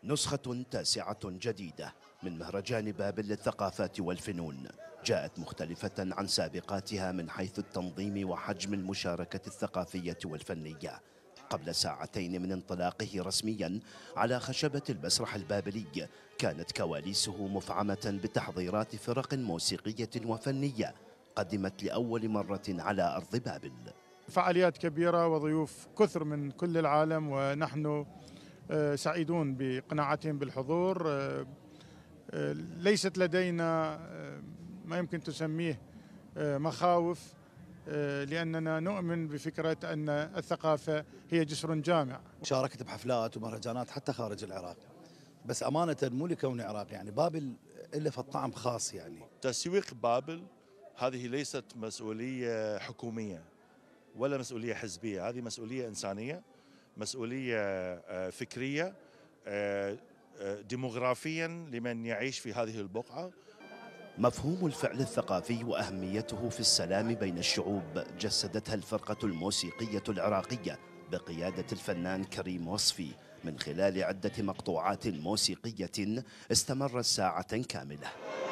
نسخة تاسعة جديدة من مهرجان بابل للثقافات والفنون جاءت مختلفة عن سابقاتها من حيث التنظيم وحجم المشاركة الثقافية والفنية. قبل ساعتين من انطلاقه رسميا على خشبة المسرح البابلي كانت كواليسه مفعمة بتحضيرات فرق موسيقية وفنية قدمت لأول مرة على أرض بابل. فعاليات كبيرة وضيوف كثر من كل العالم، ونحن سعيدون بقناعتهم بالحضور. ليست لدينا ما يمكن تسميه مخاوف، لأننا نؤمن بفكرة أن الثقافة هي جسر جامع. شاركت بحفلات ومهرجانات حتى خارج العراق، بس أمانة مو لكوني عراقي، يعني بابل إلا في الطعم خاص. يعني تسويق بابل هذه ليست مسؤولية حكومية ولا مسؤولية حزبية، هذه مسؤولية إنسانية، مسؤولية فكرية، ديموغرافيا لمن يعيش في هذه البقعة. مفهوم الفعل الثقافي وأهميته في السلام بين الشعوب جسدتها الفرقة الموسيقية العراقية بقيادة الفنان كريم وصفي من خلال عدة مقطوعات موسيقية استمرت ساعة كاملة.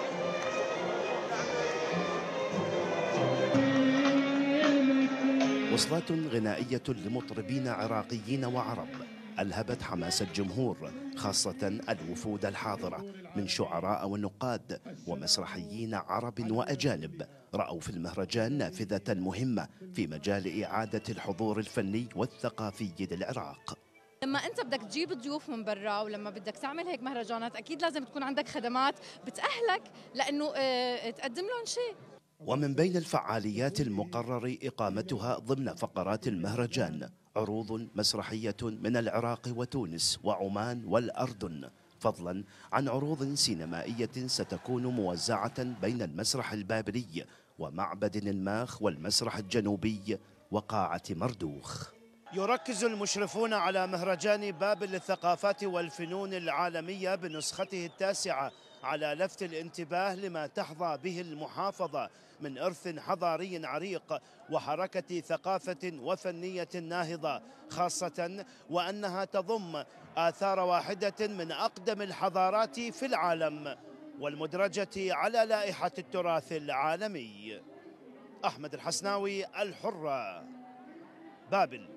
وصلات غنائية لمطربين عراقيين وعرب ألهبت حماس الجمهور، خاصة الوفود الحاضرة من شعراء ونقاد ومسرحيين عرب وأجانب رأوا في المهرجان نافذة مهمة في مجال إعادة الحضور الفني والثقافي للعراق. لما انت بدك تجيب ضيوف من برا ولما بدك تعمل هيك مهرجانات اكيد لازم تكون عندك خدمات بتأهلك لانه تقدم لهم شيء. ومن بين الفعاليات المقرر إقامتها ضمن فقرات المهرجان عروض مسرحية من العراق وتونس وعمان والأردن، فضلا عن عروض سينمائية ستكون موزعة بين المسرح البابلي ومعبد الماخ والمسرح الجنوبي وقاعة مردوخ. يركز المشرفون على مهرجان بابل للثقافات والفنون العالمية بنسخته التاسعة على لفت الانتباه لما تحظى به المحافظة من إرث حضاري عريق وحركة ثقافة وفنية ناهضة، خاصة وأنها تضم آثار واحدة من أقدم الحضارات في العالم والمدرجة على لائحة التراث العالمي. أحمد الحسناوي، الحرة، بابل.